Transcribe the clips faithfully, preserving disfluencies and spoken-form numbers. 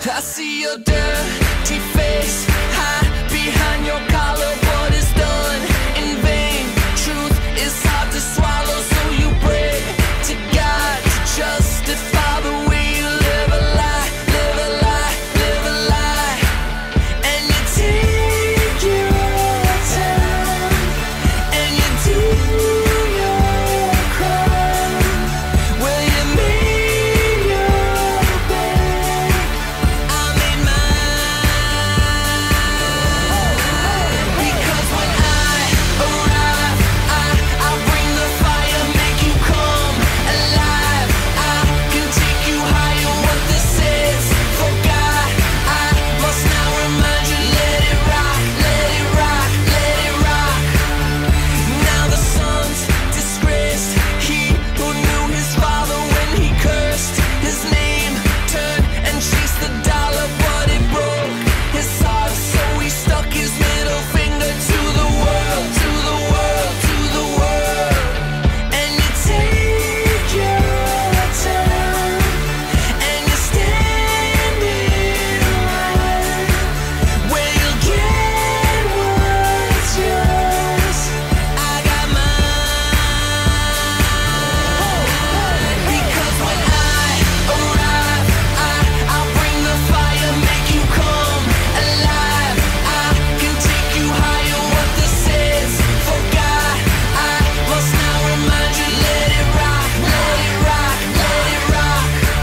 I see your dirty face hide behind your collar. What is done in vain? Truth is hard to swallow, so you pray to God to justify the way you live a lie, live a lie, live a lie. And you take your time and you do your crime. Well, you made your bed, I made mine. Because when I arrive, I, I bring the fire, make you come alive. I can take you higher, what this is. For God, I must now remind you, let it rock, let it rock, let it rock. Now the son's disgraced, he who knew his father when he cursed his name, turned and chased the dollar, but it broke his heart, so he stuck his middle finger to the world, to the world, to the world. And you take your time and you stand in line where you'll get what's yours. I got mine. Because when I arrive, I, I'll bring the fire, make you come alive. I can take you higher, what this is. For God, I must now remind you, let it rock, let it rock, let it rock.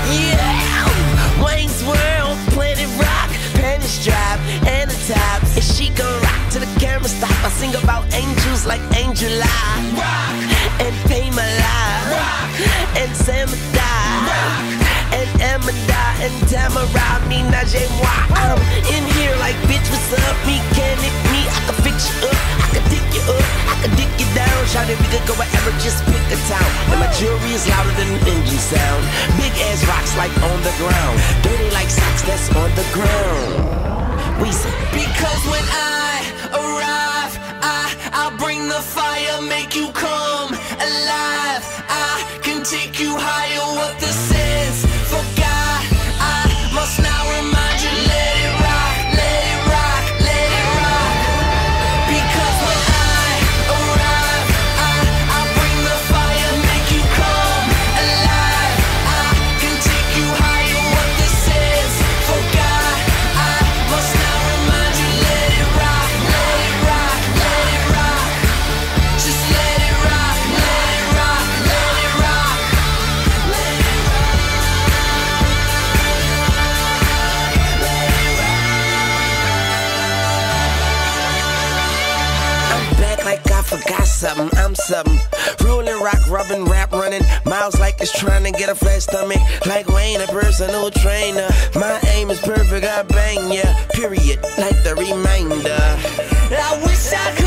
Yeah, Wayne's World, Planet Rock, panties drop and the tops. And she gon' rock to the camera stop. I sing about angels like Angel Eye, rock, and Pay My Life, rock, and Samadai, and Amanda, and Tamara, me, Najee, moi. I'm in here like, bitch, what's up? Mechanic, me, I can fix you up, I can dig you up, I can dig you down. Shout it, we could go wherever, just pick a town. And my jewelry is louder than an engine sound. Big ass rocks like on the ground, dirty like socks that's on the ground. We say, because when I arrive, I, I'll bring the fire, make you come alive. I can take you higher, what this is. For God, I must now remind you, let it rock, let it rock, let it rock. Because when I arrive, I, I'll bring the fire, make you come alive. I can take you higher, what this is. For God, I must now remind you, let it rock, let it rock, let it rock. Just let it rock, let it rock, let it rock, let it rock, let it rock. I'm back like I forgot something, I'm something. Rolling, rock, rubbing, rap, running. Miles like it's trying to get a flat stomach. Like Wayne, a personal trainer. My aim is perfect, I bang ya. Period, like the reminder. I wish I could